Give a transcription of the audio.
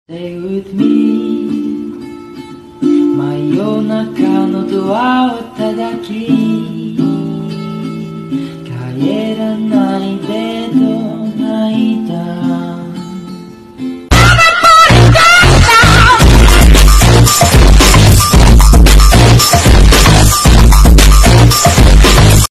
Stay with me 真夜中のドアを叩き